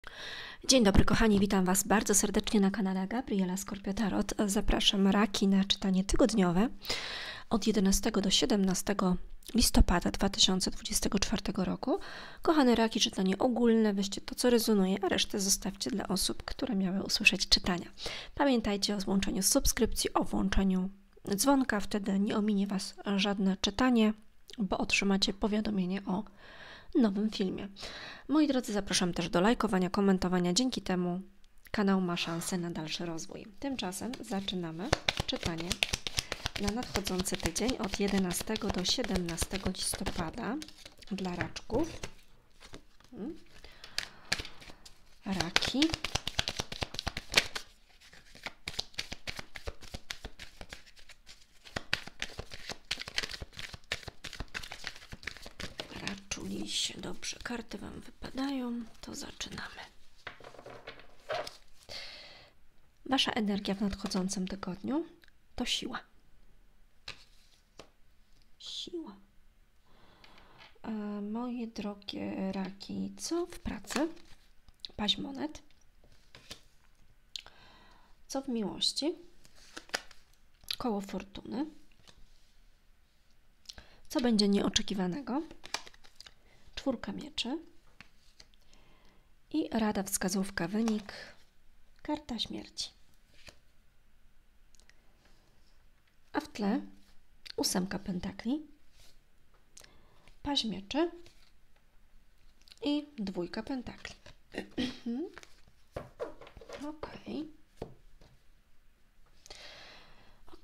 Dzień dobry kochani, witam Was bardzo serdecznie na kanale Gabriela Skorpio Tarot. Zapraszam Raki na czytanie tygodniowe od 11 do 17 listopada 2024 roku. Kochane Raki, czytanie ogólne, weźcie to co rezonuje, a resztę zostawcie dla osób, które miały usłyszeć czytania. Pamiętajcie o włączeniu subskrypcji, o włączeniu dzwonka, wtedy nie ominie Was żadne czytanie, bo otrzymacie powiadomienie o nowym filmie. Moi drodzy, zapraszam też do lajkowania, komentowania. Dzięki temu kanał ma szansę na dalszy rozwój. Tymczasem zaczynamy czytanie na nadchodzący tydzień od 11 do 17 listopada dla raczków. Raki. Raczuliście. Dobrze, karty Wam wypadają, to zaczynamy. Wasza energia w nadchodzącym tygodniu to siła. Siła. Moje drogie Raki, co w pracy? Paź monet. Co w miłości? Koło fortuny. Co będzie nieoczekiwanego? Czwórka mieczy. I rada, wskazówka, wynik. Karta śmierci. A w tle ósemka pentakli, paź mieczy i dwójka pentakli. Ok.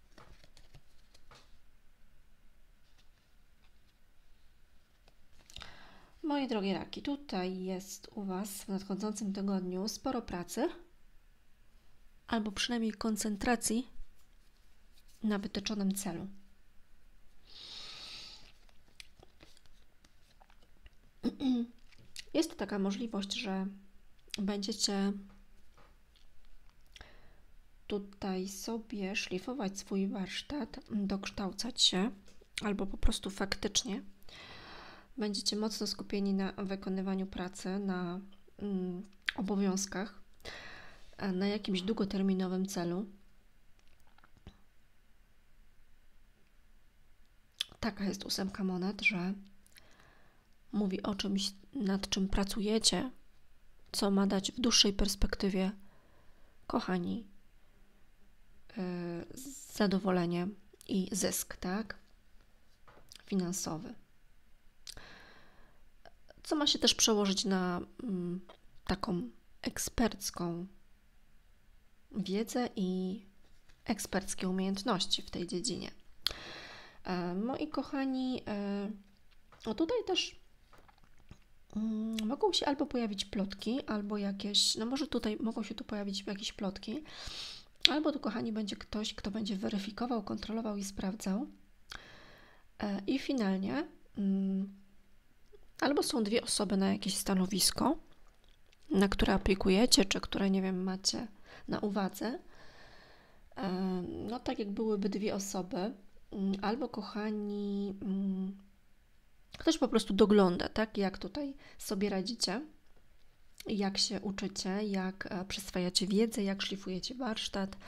Moje drogie Raki, tutaj jest u Was w nadchodzącym tygodniu sporo pracy, albo przynajmniej koncentracji na wytyczonym celu. Jest taka możliwość, że będziecie tutaj sobie szlifować swój warsztat, dokształcać się, albo po prostu faktycznie będziecie mocno skupieni na wykonywaniu pracy, na obowiązkach, na jakimś długoterminowym celu. Taka jest ósemka monet, że mówi o czymś, nad czym pracujecie, co ma dać w dłuższej perspektywie, kochani, zadowolenie i zysk, tak? Finansowy. Co ma się też przełożyć na taką ekspercką wiedzę i eksperckie umiejętności w tej dziedzinie. Moi kochani, tutaj też mogą się albo pojawić plotki, albo jakieś, no może tutaj mogą się tu pojawić jakieś plotki, albo tu, kochani, będzie ktoś, kto będzie weryfikował, kontrolował i sprawdzał. I finalnie albo są dwie osoby na jakieś stanowisko, na które aplikujecie, czy które, nie wiem, macie na uwadze. No tak jak byłyby dwie osoby, albo, kochani, ktoś po prostu dogląda, tak, jak tutaj sobie radzicie, jak się uczycie, jak przyswajacie wiedzę, jak szlifujecie warsztat,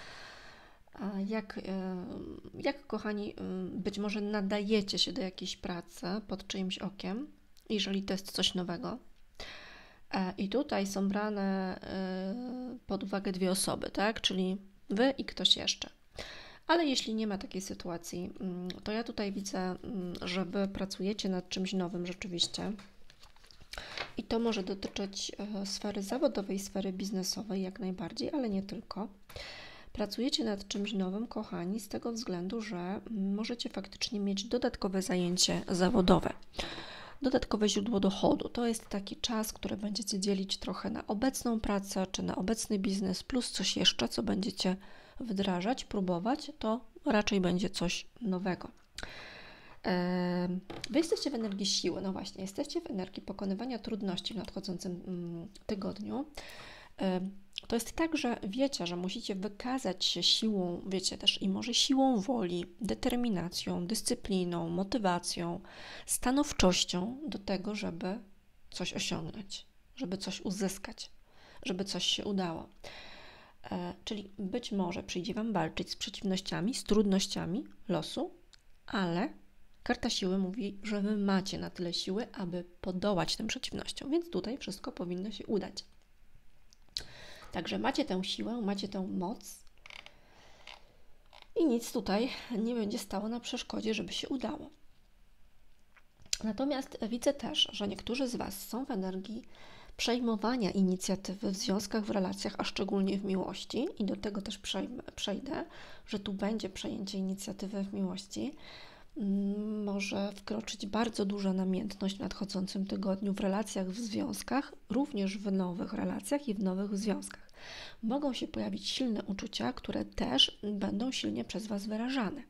jak, kochani, być może nadajecie się do jakiejś pracy pod czyimś okiem, jeżeli to jest coś nowego. I tutaj są brane pod uwagę dwie osoby, tak, czyli Wy i ktoś jeszcze. Ale jeśli nie ma takiej sytuacji, to ja tutaj widzę, że Wy pracujecie nad czymś nowym rzeczywiście. I to może dotyczyć sfery zawodowej, sfery biznesowej jak najbardziej, ale nie tylko. Pracujecie nad czymś nowym, kochani, z tego względu, że możecie faktycznie mieć dodatkowe zajęcie zawodowe. Dodatkowe źródło dochodu. To jest taki czas, który będziecie dzielić trochę na obecną pracę, czy na obecny biznes, plus coś jeszcze, co będziecie wdrażać, próbować, to raczej będzie coś nowego. Wy jesteście w energii siły, no właśnie, jesteście w energii pokonywania trudności w nadchodzącym tygodniu. To jest tak, że wiecie, że musicie wykazać się siłą, wiecie też i może siłą woli, determinacją, dyscypliną, motywacją, stanowczością do tego, żeby coś osiągnąć, żeby coś uzyskać, żeby coś się udało. Czyli być może przyjdzie Wam walczyć z przeciwnościami, z trudnościami losu, ale karta siły mówi, że Wy macie na tyle siły, aby podołać tym przeciwnościom, więc tutaj wszystko powinno się udać. Także macie tę siłę, macie tę moc i nic tutaj nie będzie stało na przeszkodzie, żeby się udało. Natomiast widzę też, że niektórzy z Was są w energii przejmowania inicjatywy w związkach, w relacjach, a szczególnie w miłości i do tego też przejdę, że tu będzie przejęcie inicjatywy w miłości. Może wkroczyć bardzo duża namiętność w nadchodzącym tygodniu w relacjach, w związkach, również w nowych relacjach i w nowych związkach. Mogą się pojawić silne uczucia, które też będą silnie przez Was wyrażane.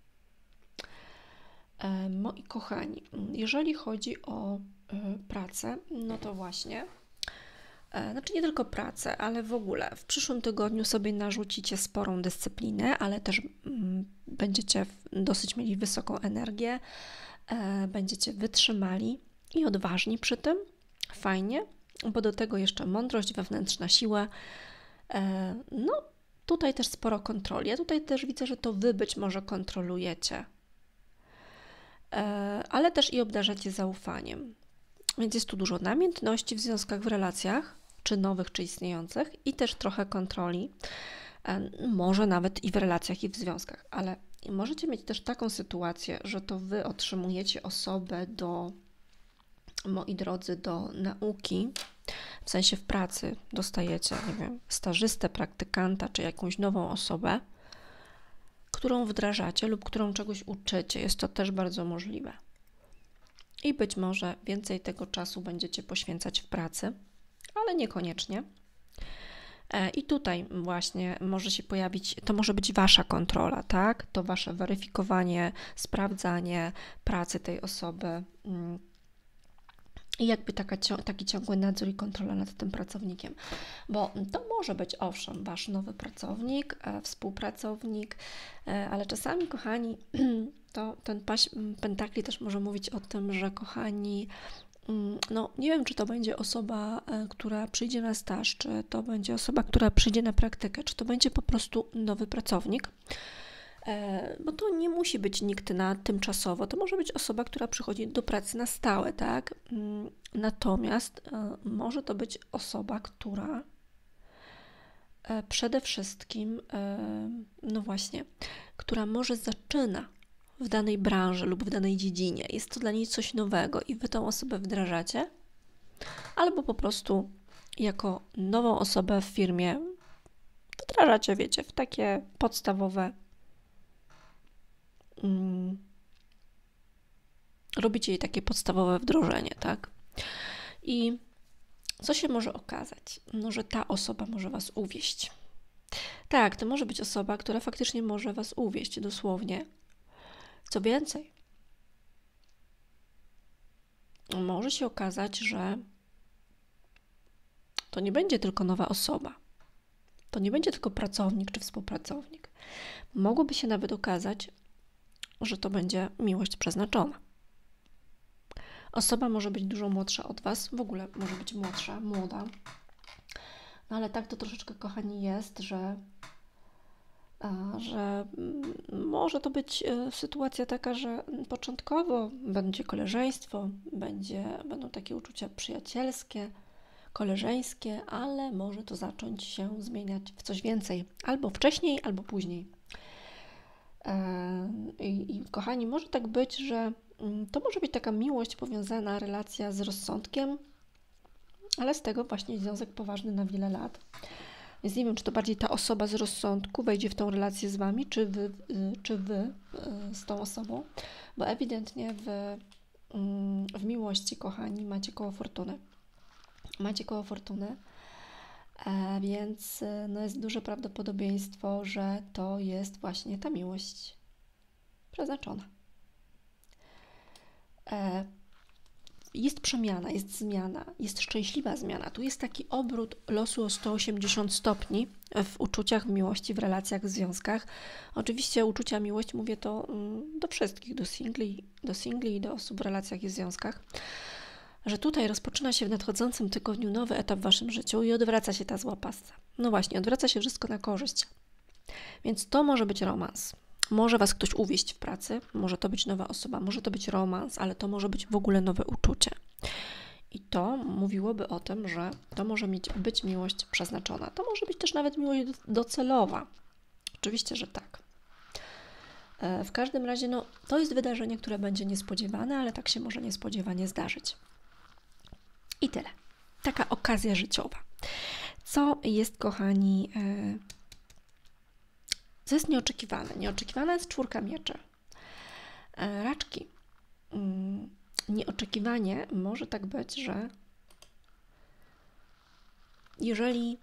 Moi kochani, jeżeli chodzi o pracę, no to właśnie, znaczy nie tylko pracę, ale w ogóle w przyszłym tygodniu sobie narzucicie sporą dyscyplinę, ale też będziecie dosyć mieli wysoką energię, będziecie wytrzymali i odważni przy tym, fajnie, bo do tego jeszcze mądrość, wewnętrzna siła, no tutaj też sporo kontroli. Ja tutaj też widzę, że to Wy być może kontrolujecie, ale też i obdarzacie zaufaniem. Więc jest tu dużo namiętności w związkach, w relacjach, czy nowych, czy istniejących i też trochę kontroli, może nawet i w relacjach, i w związkach, ale możecie mieć też taką sytuację, że to Wy otrzymujecie osobę moi drodzy, do nauki, w sensie w pracy dostajecie, nie wiem, stażystę, praktykanta, czy jakąś nową osobę, którą wdrażacie lub którą czegoś uczycie. Jest to też bardzo możliwe. I być może więcej tego czasu będziecie poświęcać w pracy, ale niekoniecznie. I tutaj właśnie może się pojawić, to może być Wasza kontrola, tak? To Wasze weryfikowanie, sprawdzanie pracy tej osoby i jakby taki ciągły nadzór i kontrola nad tym pracownikiem. Bo to może być, owszem, Wasz nowy pracownik, współpracownik, ale czasami, kochani, to ten paź pentakli też może mówić o tym, że kochani, no nie wiem, czy to będzie osoba, która przyjdzie na staż, czy to będzie osoba, która przyjdzie na praktykę, czy to będzie po prostu nowy pracownik, bo to nie musi być nikt na tymczasowo, to może być osoba, która przychodzi do pracy na stałe, tak? Natomiast może to być osoba, która przede wszystkim, no właśnie, która może zaczyna w danej branży lub w danej dziedzinie. Jest to dla niej coś nowego i Wy tą osobę wdrażacie, albo po prostu jako nową osobę w firmie wdrażacie, wiecie, w takie podstawowe, robicie jej takie podstawowe wdrożenie, tak? I co się może okazać? No, że ta osoba może Was uwieść. Tak, to może być osoba, która faktycznie może Was uwieść, dosłownie. Co więcej, może się okazać, że to nie będzie tylko nowa osoba. To nie będzie tylko pracownik czy współpracownik. Mogłoby się nawet okazać, że to będzie miłość przeznaczona. Osoba może być dużo młodsza od Was, w ogóle może być młodsza, młoda. No ale tak to troszeczkę, kochani, jest, że może to być sytuacja taka, że początkowo będzie koleżeństwo, będą takie uczucia przyjacielskie, koleżeńskie, ale może to zacząć się zmieniać w coś więcej, albo wcześniej, albo później. I kochani, może tak być, że to może być taka miłość powiązana, relacja z rozsądkiem, ale z tego właśnie związek poważny na wiele lat. Więc nie wiem, czy to bardziej ta osoba z rozsądku wejdzie w tą relację z Wami, czy wy z tą osobą, bo ewidentnie w miłości, kochani, macie koło fortuny. Macie koło fortuny, więc no jest duże prawdopodobieństwo, że to jest właśnie ta miłość przeznaczona. Jest przemiana, jest zmiana, jest szczęśliwa zmiana. Tu jest taki obrót losu o 180 stopni w uczuciach, w miłości, w relacjach, w związkach. Oczywiście uczucia, miłość, mówię to do wszystkich, do singli i do osób w relacjach i w związkach. że tutaj rozpoczyna się w nadchodzącym tygodniu nowy etap w Waszym życiu i odwraca się ta zła pasja. No właśnie, odwraca się wszystko na korzyść. Więc to może być romans. Może Was ktoś uwieść w pracy, może to być nowa osoba, może to być romans, ale to może być w ogóle nowe uczucie. I to mówiłoby o tym, że to może być miłość przeznaczona. To może być też nawet miłość docelowa. Oczywiście, że tak. W każdym razie, no, to jest wydarzenie, które będzie niespodziewane, ale tak się może niespodziewanie zdarzyć. I tyle. Taka okazja życiowa. Co jest, kochani, co jest nieoczekiwane? Nieoczekiwana jest 4 mieczy. Raczki. Nieoczekiwanie może tak być, że jeżeli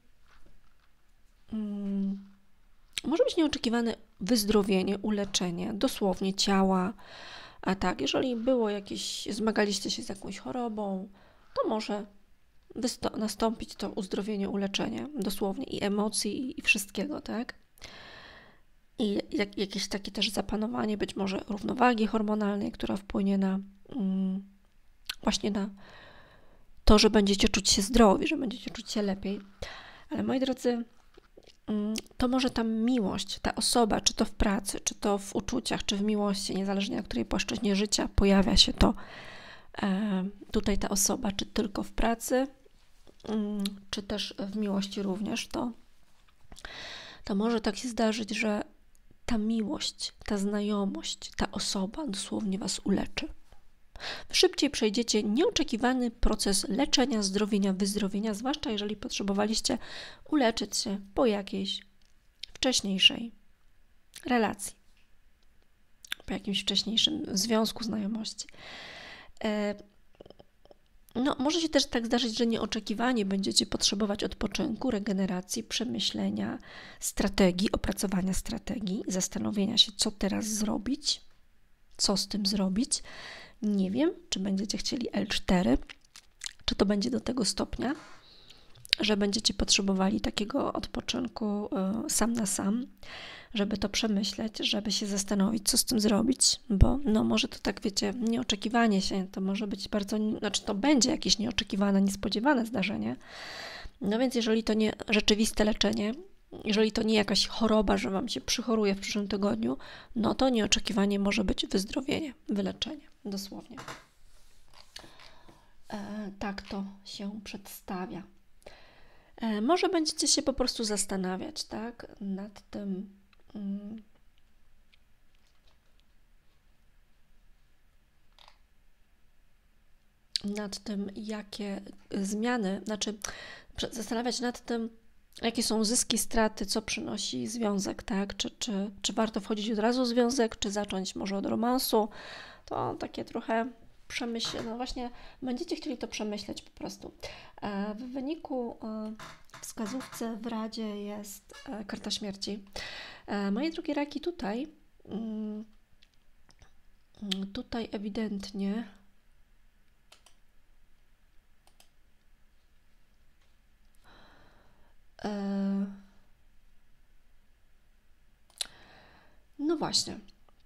może być nieoczekiwane wyzdrowienie, uleczenie, dosłownie ciała, a tak, jeżeli było jakieś, zmagaliście się z jakąś chorobą, to może nastąpić to uzdrowienie, uleczenie, dosłownie i emocji, i wszystkiego, tak? I jakieś takie też zapanowanie, być może równowagi hormonalnej, która wpłynie na właśnie na to, że będziecie czuć się zdrowi, że będziecie czuć się lepiej. Ale moi drodzy, to może ta miłość, ta osoba, czy to w pracy, czy to w uczuciach, czy w miłości, niezależnie na której płaszczyźnie życia pojawia się to tutaj ta osoba, czy tylko w pracy, czy też w miłości również, to może tak się zdarzyć, że ta miłość, ta znajomość, ta osoba dosłownie Was uleczy. Szybciej przejdziecie nieoczekiwany proces leczenia, zdrowienia, wyzdrowienia, zwłaszcza jeżeli potrzebowaliście uleczyć się po jakiejś wcześniejszej relacji, po jakimś wcześniejszym związku, znajomości. No, może się też tak zdarzyć, że nieoczekiwanie będziecie potrzebować odpoczynku, regeneracji, przemyślenia, strategii, opracowania strategii, zastanowienia się, co teraz zrobić, co z tym zrobić. Nie wiem, czy będziecie chcieli L4, czy to będzie do tego stopnia, że będziecie potrzebowali takiego odpoczynku sam na sam, żeby to przemyśleć, żeby się zastanowić, co z tym zrobić, bo no może to tak, wiecie, nieoczekiwanie się, to może być bardzo, znaczy to będzie jakieś nieoczekiwane, niespodziewane zdarzenie. No więc jeżeli to nie rzeczywiste leczenie, jeżeli to nie jakaś choroba, że Wam się przychoruje w przyszłym tygodniu, no to nieoczekiwanie może być wyzdrowienie, wyleczenie, dosłownie. Tak to się przedstawia. Może będziecie się po prostu zastanawiać, tak, nad tym, jakie zmiany, znaczy zastanawiać nad tym, jakie są zyski, straty, co przynosi związek, tak? Czy warto wchodzić od razu w związek, czy zacząć może od romansu? To takie trochę przemyślenie, no właśnie będziecie chcieli to przemyśleć po prostu. W wyniku w wskazówce w Radzie jest karta śmierci. Moje drogie raki, tutaj ewidentnie no właśnie.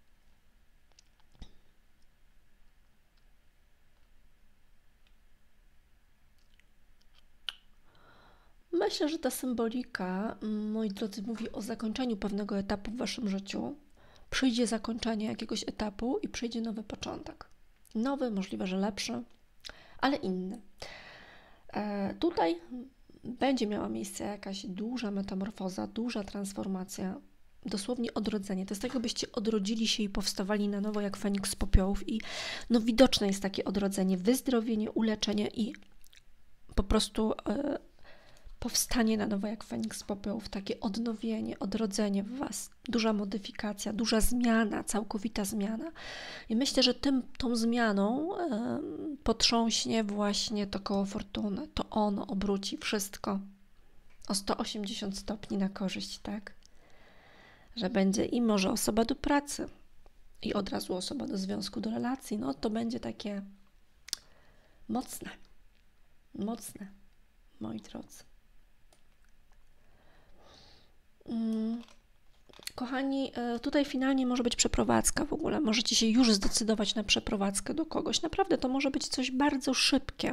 Myślę, że ta symbolika, moi drodzy, mówi o zakończeniu pewnego etapu w Waszym życiu. Przyjdzie zakończenie jakiegoś etapu i przyjdzie nowy początek. Nowy, możliwe, że lepszy, ale inny. Tutaj będzie miała miejsce jakaś duża metamorfoza, duża transformacja, dosłownie odrodzenie. To jest tak, jakbyście odrodzili się i powstawali na nowo jak Feniks z popiołów i no widoczne jest takie odrodzenie, wyzdrowienie, uleczenie i po prostu powstanie na nowo jak Feniks z popiołów, takie odnowienie, odrodzenie w Was, duża modyfikacja, duża zmiana, całkowita zmiana. I myślę, że tą zmianą potrząśnie właśnie to koło fortuny, to ono obróci wszystko o 180 stopni na korzyść, tak? Że będzie i może osoba do pracy, i od razu osoba do związku, do relacji, no to będzie takie mocne, moi drodzy. Kochani, tutaj finalnie może być przeprowadzka w ogóle. Możecie się już zdecydować na przeprowadzkę do kogoś. Naprawdę to może być coś bardzo szybkie.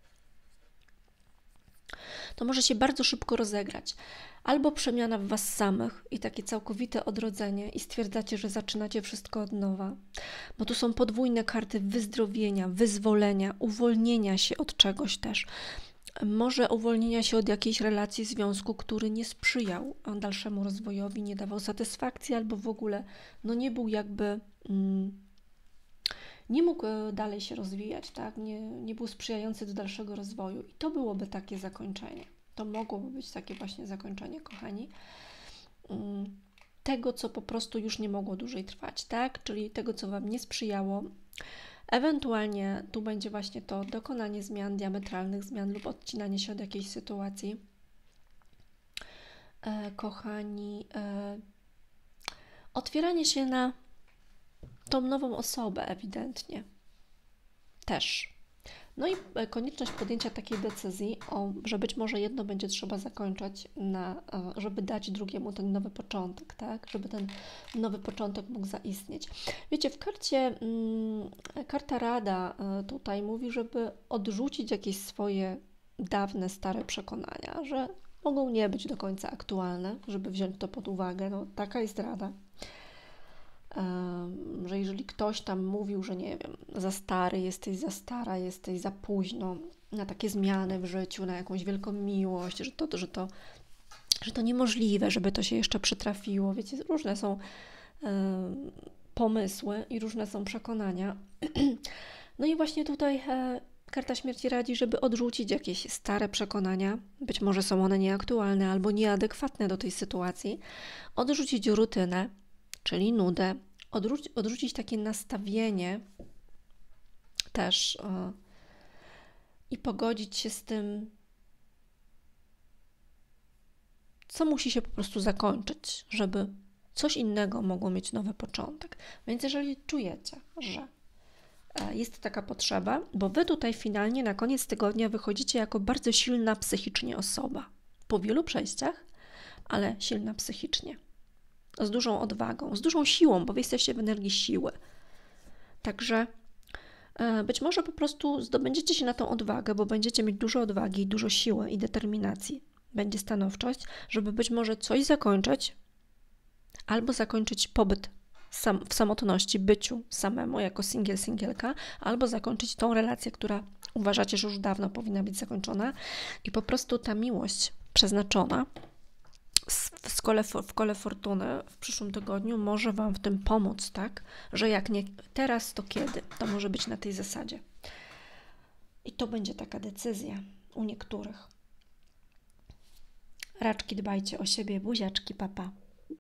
To może się bardzo szybko rozegrać. Albo przemiana w was samych i takie całkowite odrodzenie i stwierdzacie, że zaczynacie wszystko od nowa. Bo tu są podwójne karty wyzdrowienia, wyzwolenia, uwolnienia się od czegoś też. Może uwolnienia się od jakiejś relacji, związku, który nie sprzyjał dalszemu rozwojowi, nie dawał satysfakcji albo w ogóle nie był jakby... nie mógł dalej się rozwijać, tak? Nie był sprzyjający do dalszego rozwoju. I to byłoby takie zakończenie. To mogłoby być takie właśnie zakończenie, kochani, tego, co po prostu już nie mogło dłużej trwać, tak? Czyli tego, co wam nie sprzyjało. Ewentualnie tu będzie właśnie to dokonanie zmian, diametralnych zmian lub odcinanie się od jakiejś sytuacji. Kochani, otwieranie się na tą nową osobę ewidentnie też. No i konieczność podjęcia takiej decyzji, że być może jedno będzie trzeba zakończyć, żeby dać drugiemu ten nowy początek, tak? Żeby ten nowy początek mógł zaistnieć. Wiecie, w karcie, karta Rada tutaj mówi, żeby odrzucić jakieś swoje dawne, stare przekonania, że mogą nie być do końca aktualne, żeby wziąć to pod uwagę. No, taka jest Rada. Że jeżeli ktoś tam mówił, że nie wiem, za stary jesteś, za stara jesteś, za późno na takie zmiany w życiu, na jakąś wielką miłość, że to niemożliwe, żeby to się jeszcze przytrafiło. Wiecie, różne są pomysły i różne są przekonania. No i właśnie tutaj karta śmierci radzi, żeby odrzucić jakieś stare przekonania, być może są one nieaktualne albo nieadekwatne do tej sytuacji, odrzucić rutynę, czyli nudę, odrzucić takie nastawienie też i pogodzić się z tym, co musi się po prostu zakończyć, żeby coś innego mogło mieć nowy początek. Więc jeżeli czujecie, że jest taka potrzeba, bo wy tutaj finalnie na koniec tygodnia wychodzicie jako bardzo silna psychicznie osoba. Po wielu przejściach, ale silna psychicznie. Z dużą odwagą, z dużą siłą, bo wy jesteście w energii siły. Także być może po prostu zdobędziecie się na tą odwagę, bo będziecie mieć dużo odwagi, dużo siły i determinacji. Będzie stanowczość, żeby być może coś zakończyć, albo zakończyć pobyt w samotności, byciu samemu, jako singielka, albo zakończyć tą relację, która uważacie, że już dawno powinna być zakończona i po prostu ta miłość przeznaczona w kole fortuny w przyszłym tygodniu może wam w tym pomóc, tak? Że jak nie teraz, to kiedy? To może być na tej zasadzie. I to będzie taka decyzja u niektórych. Raczki, dbajcie o siebie, buziaczki, papa.